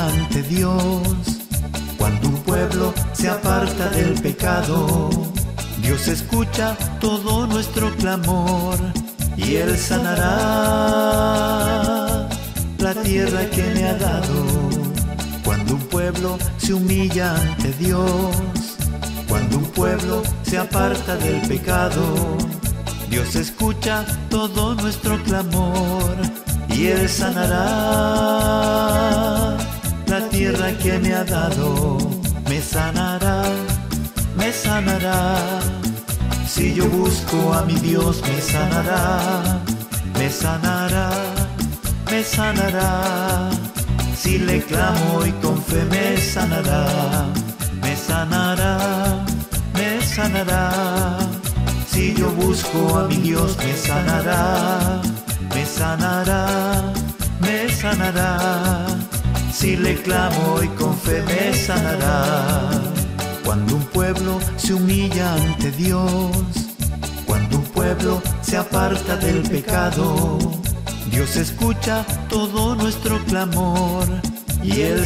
humilla ante Dios, cuando un pueblo se aparta del pecado, Dios escucha todo nuestro clamor y Él sanará la tierra que me ha dado. Cuando un pueblo se humilla ante Dios, cuando un pueblo se aparta del pecado, Dios escucha todo nuestro clamor y Él sanará la tierra que me ha dado. Me sanará, me sanará. Si yo busco a mi Dios, me sanará, me sanará, me sanará. Si le clamo y con fe me sanará, me sanará, me sanará. Si yo busco a mi Dios, me sanará, me sanará, me sanará. Si le clamo y con fe me sanará. Cuando un pueblo se humilla ante Dios, cuando un pueblo se aparta del pecado, Dios escucha todo nuestro clamor y Él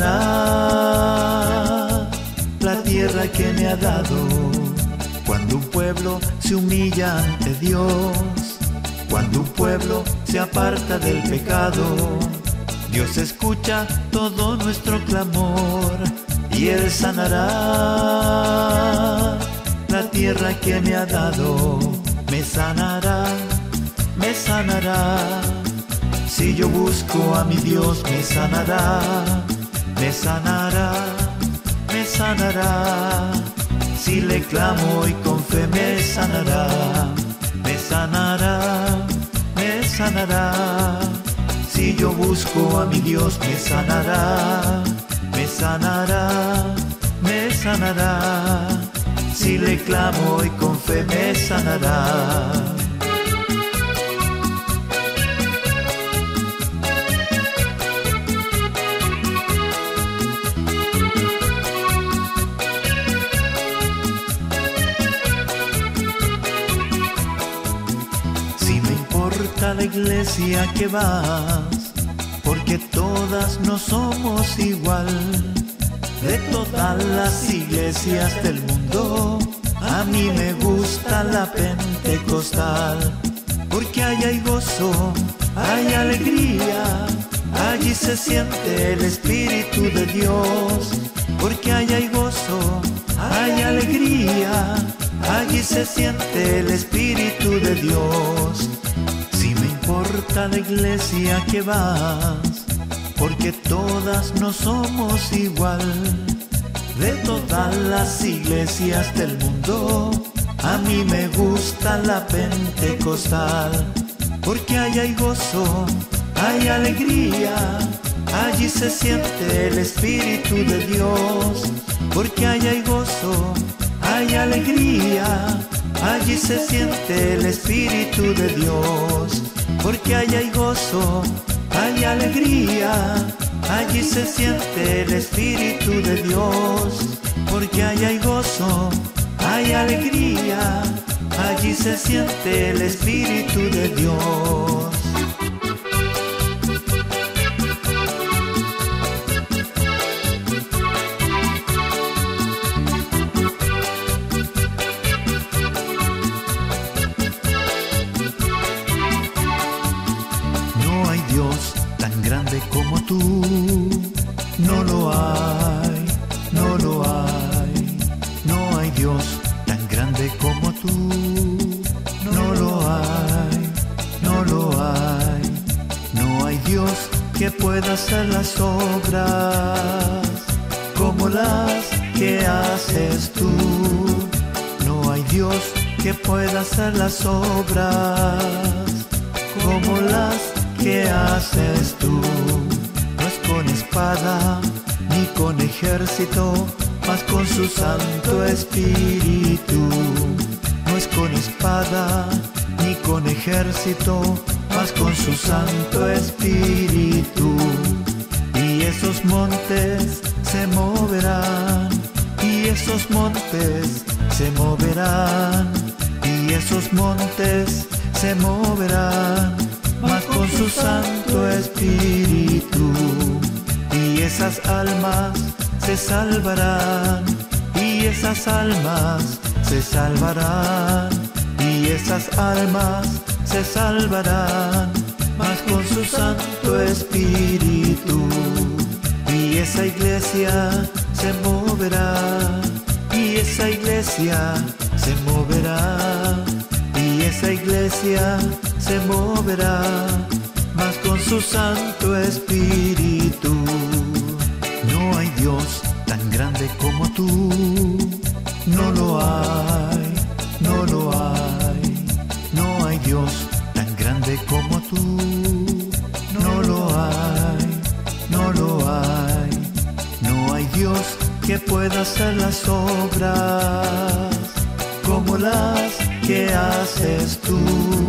sanará la tierra que me ha dado. Cuando un pueblo se humilla ante Dios, cuando un pueblo se aparta del pecado, Dios escucha todo nuestro clamor y Él sanará la tierra que me ha dado. Me sanará, me sanará. Si yo busco a mi Dios, me sanará, me sanará, me sanará. Si le clamo y con fe me sanará, me sanará, me sanará. Si yo busco a mi Dios, me sanará, me sanará, me sanará. Si le clamo y con fe me sanará. Si me importa la iglesia que vas, porque todas no somos igual. De todas las iglesias del mundo, a mí me gusta la pentecostal, porque allí hay gozo, hay alegría, allí se siente el Espíritu de Dios. Porque allí hay gozo, hay alegría, allí se siente el Espíritu de Dios. Si me importa la iglesia que vas, porque todas no somos igual. De todas las iglesias del mundo, a mí me gusta la pentecostal, porque allí hay gozo, hay alegría, allí se siente el Espíritu de Dios. Porque allí hay gozo, hay alegría, allí se siente el Espíritu de Dios. Porque allí hay gozo, hay alegría, allí se siente el Espíritu de Dios. Porque allí hay gozo, hay alegría, allí se siente el Espíritu de Dios. No hay Dios tan grande como tú, no lo hay, no lo hay. No hay Dios tan grande como tú, no lo hay, no lo hay. No hay Dios que pueda hacer las obras como las que haces tú. No hay Dios que pueda hacer las obras como las que haces tú. No es con espada ni con ejército, mas con su Santo Espíritu. No es con espada ni con ejército, mas con su Santo Espíritu. Y esos montes se moverán, y esos montes se moverán, y esos montes se moverán, mas con su Santo Espíritu. Y esas almas se salvarán, y esas almas se salvarán, y esas almas se salvarán, mas con su Santo Espíritu. Y esa iglesia se moverá, y esa iglesia se moverá, y esa iglesia se moverá, mas con su Santo Espíritu. No hay Dios tan grande como tú, no lo hay, no lo hay. No hay Dios tan grande como tú, no lo hay, no lo hay. No hay Dios que pueda hacer las obras como las que haces tú.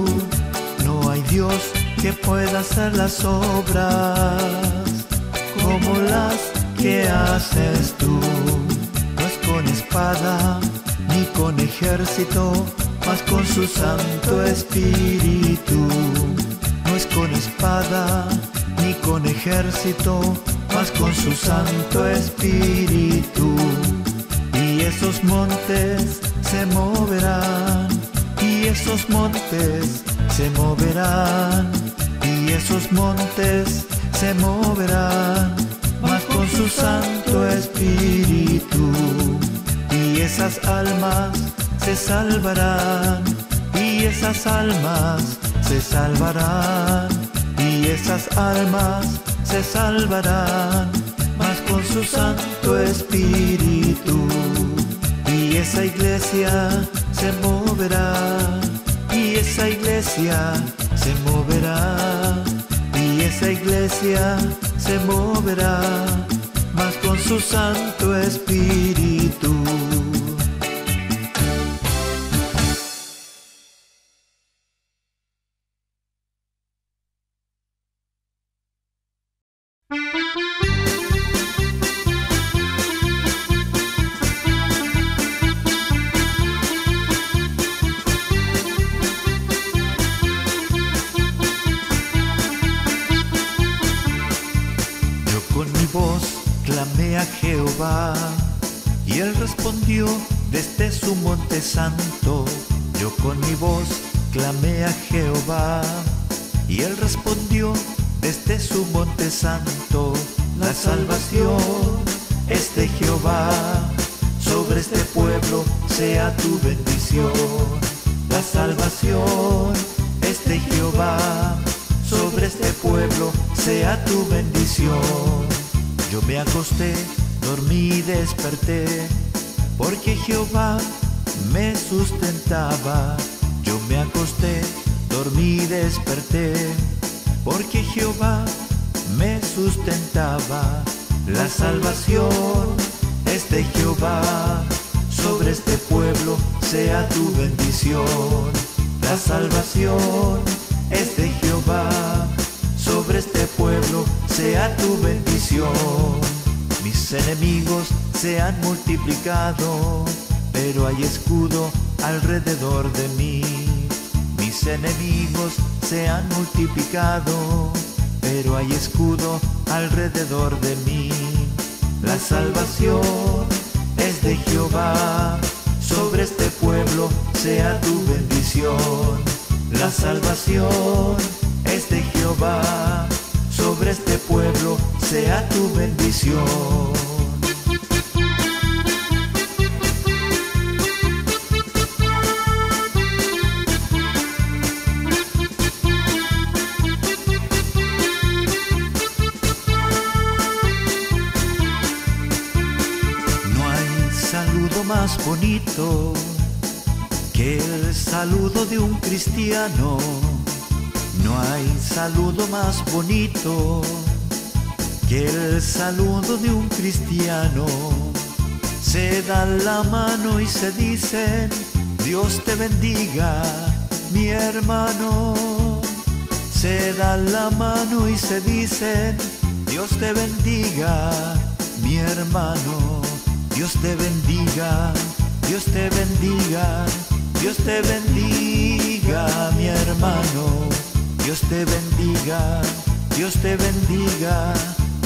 No hay Dios que pueda hacer las obras como las que haces tú. No es con espada ni con ejército, mas con su Santo Espíritu. No es con espada ni con ejército, mas con su Santo Espíritu. Y esos montes se moverán, y esos montes se moverán, y esos montes se moverán, mas con su Santo Espíritu. Y esas almas se salvarán, y esas almas se salvarán, y esas almas se salvarán, mas con su Santo Espíritu. Y esa iglesia se moverá, y esa iglesia se moverá, y esa iglesia se moverá, mas con su Santo Espíritu. Con mi voz clamé a Jehová, y él respondió desde su monte santo. Yo con mi voz clamé a Jehová, y él respondió desde su monte santo. La salvación es de Jehová, sobre este pueblo sea tu bendición. La salvación es de Jehová, sobre este pueblo sea tu bendición. Yo me acosté, dormí y desperté, porque Jehová me sustentaba. Yo me acosté, dormí y desperté, porque Jehová me sustentaba. La salvación es de Jehová, sobre este pueblo sea tu bendición. La salvación es de Jehová, sobre este pueblo sea tu bendición. Mis enemigos se han multiplicado, pero hay escudo alrededor de mí. Mis enemigos se han multiplicado, pero hay escudo alrededor de mí. La salvación es de Jehová, sobre este pueblo sea tu bendición. La salvación es de Jehová, sobre este pueblo sea tu bendición. No hay saludo más bonito que el saludo de un cristiano. No hay saludo más bonito que el saludo de un cristiano. Se dan la mano y se dicen, Dios te bendiga, mi hermano. Se dan la mano y se dicen, Dios te bendiga, mi hermano. Dios te bendiga, Dios te bendiga, Dios te bendiga, mi hermano. Dios te bendiga, Dios te bendiga,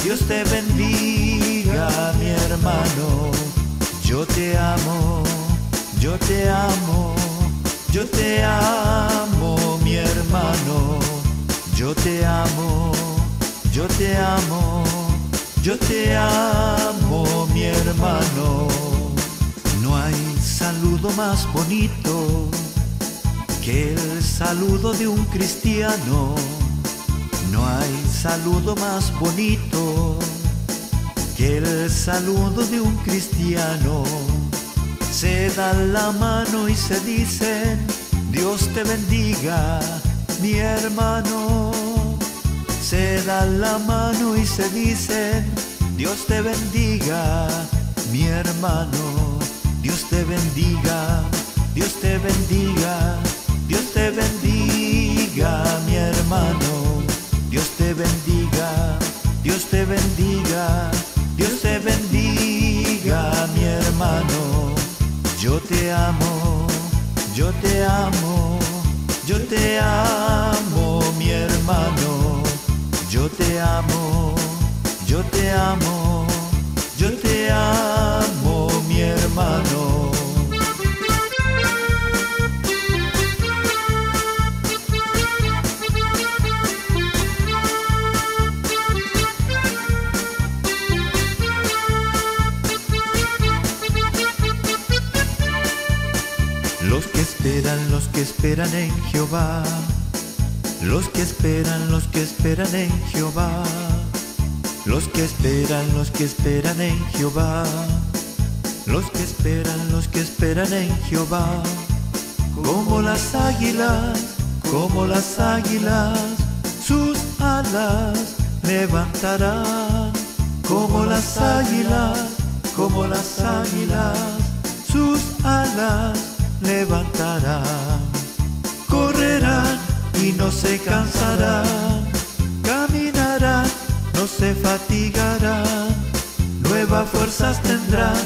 Dios te bendiga, mi hermano. Yo te amo, yo te amo, yo te amo, mi hermano. Yo te amo, yo te amo, yo te amo, mi hermano. No hay saludo más bonito que el saludo de un cristiano. No hay saludo más bonito que el saludo de un cristiano. Se dan la mano y se dicen, Dios te bendiga, mi hermano. Se dan la mano y se dicen, Dios te bendiga, mi hermano. Dios te bendiga, Dios te bendiga, Dios te bendiga, mi hermano. Dios te bendiga, Dios te bendiga, Dios te bendiga, mi hermano. Yo te amo, yo te amo, yo te amo, mi hermano. Yo te amo, yo te amo, yo te amo, mi hermano. Los que esperan en Jehová. Los que esperan en Jehová. Los que esperan en Jehová. Los que esperan en Jehová. Como las águilas, sus alas levantarán. Como las águilas, sus alas levantarán. Correrán y no se cansarán, caminarán, no se fatigarán. Nuevas fuerzas tendrán,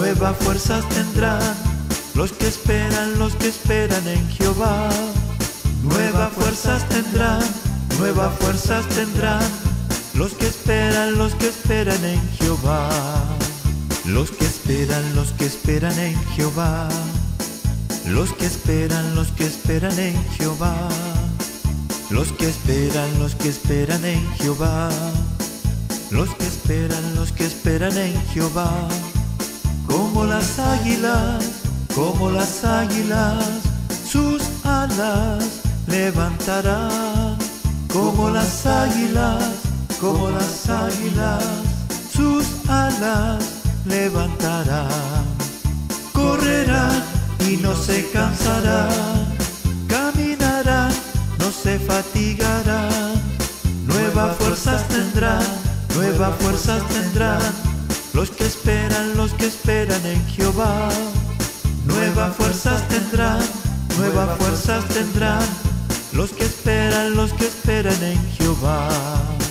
los que esperan en Jehová. Nuevas fuerzas tendrán, los que esperan en Jehová. Los que esperan en Jehová. Los que esperan en Jehová. Los que esperan en Jehová. Los que esperan en Jehová. Como las águilas, sus alas levantarán. Como las águilas, sus alas levantarán. Correrán y no se cansarán, caminarán, no se fatigarán. Nuevas fuerzas tendrán, los que esperan en Jehová. Nuevas fuerzas tendrán, los que esperan en Jehová.